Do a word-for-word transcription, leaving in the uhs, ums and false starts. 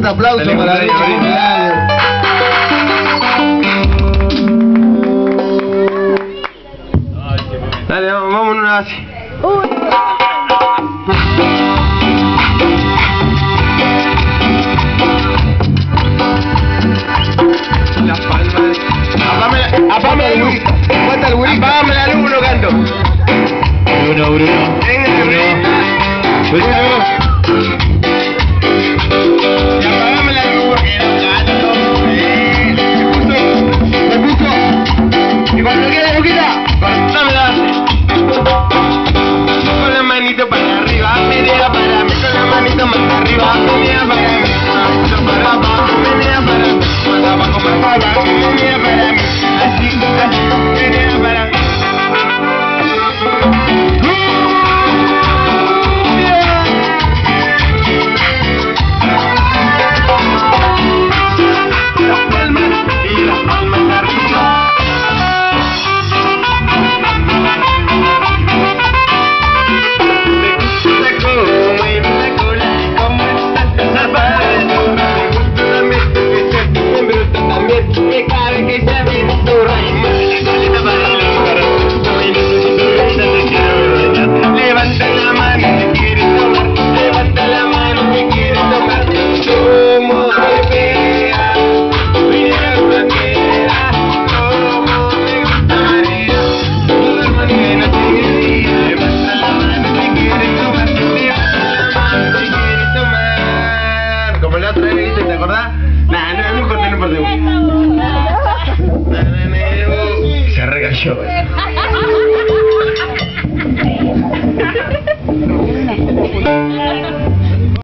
fuerte aplauso Feliz para Richie. cumpleaños, Dale, vamos, vamos una así. Las palmas. Apágame, apágame la luz. Cuenta el güey. Apágame la luz, Bruno, canto. Bruno, Bruno. Venga, Bruno. Bruno. Y apágame la luz porque no canto. Eh, me puso, me puso. Y cuando quede, Luquita, cortámela. Con la manito para arriba, media para mí, con la manito más arriba, media para mí, manito para abajo, media para mí, más abajo, más abajo, media para mí, así, así, media para mí. Las palmas y las palmas arriba. Como la otra vez, ¿viste? ¿Te acordás? Nah, no, no importa, no importa. Se recayó. Eh.